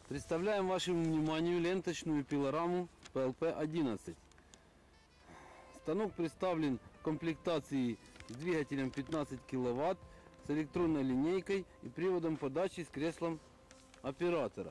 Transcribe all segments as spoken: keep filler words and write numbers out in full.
Представляем вашему вниманию ленточную пилораму пэ эл пэ одиннадцать. Станок представлен в комплектации с двигателем пятнадцать киловатт, с электронной линейкой и приводом подачи с креслом оператора.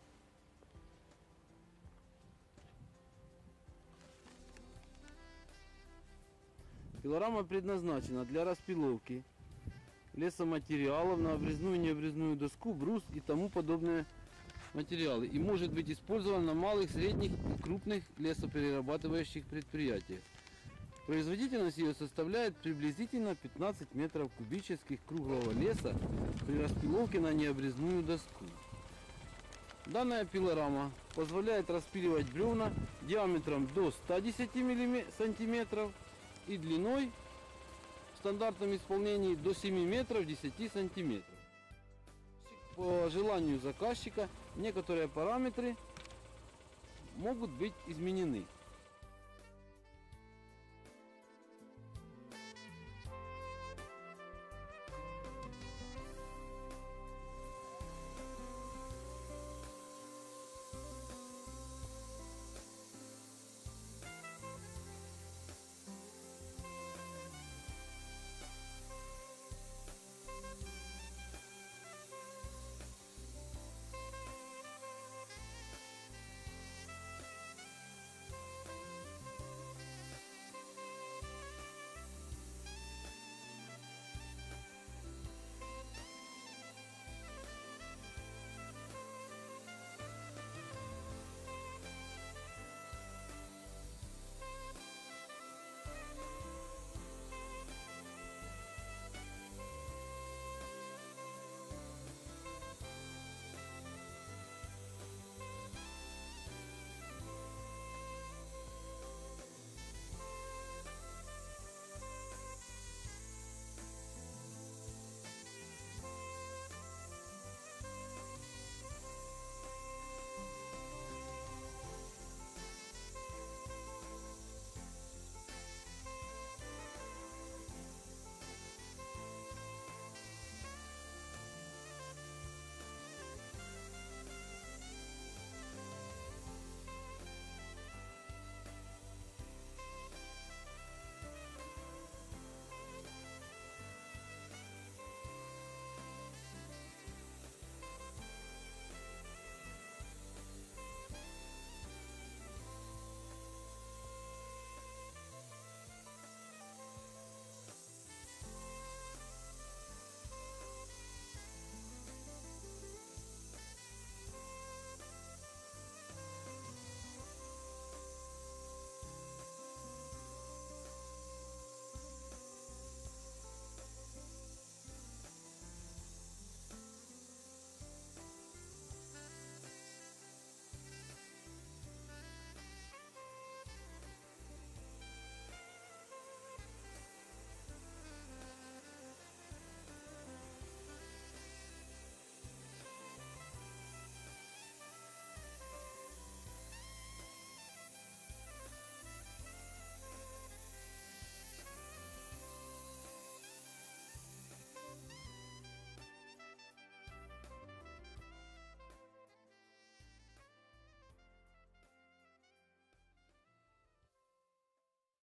Пилорама предназначена для распиловки лесоматериалов на обрезную и необрезную доску, брус и тому подобные материалы, и может быть использован на малых, средних и крупных лесоперерабатывающих предприятиях. Производительность ее составляет приблизительно пятнадцать метров кубических круглого леса при распиловке на необрезную доску. Данная пилорама позволяет распиливать бревна диаметром до ста десяти сантиметров и длиной в стандартном исполнении до семи метров десяти сантиметров. По желанию заказчика некоторые параметры могут быть изменены.